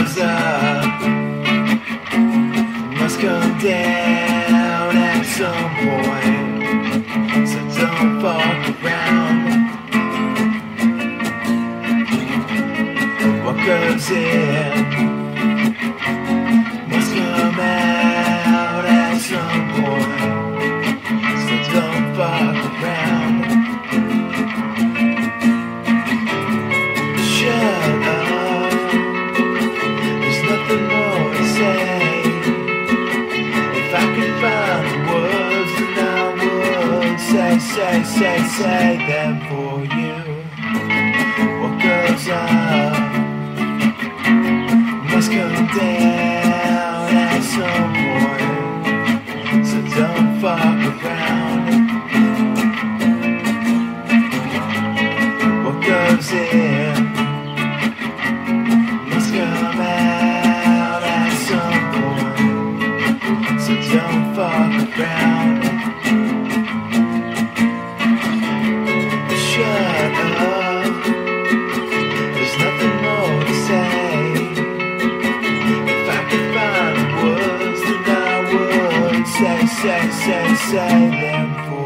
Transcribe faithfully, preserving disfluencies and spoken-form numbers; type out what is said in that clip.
goes up must come down at some point, so don't fuck around. What goes in must come out at some point, so don't fuck around. Shut up, there's nothing more to say. If I could find the words, then I would say, say, say, say them for you. What goes up must come down at some point, so don't fuck around. What goes in must come out at some point, so don't fuck around. Shut up, there's nothing more to say. If I could find the words, then I would say, say, say, say them for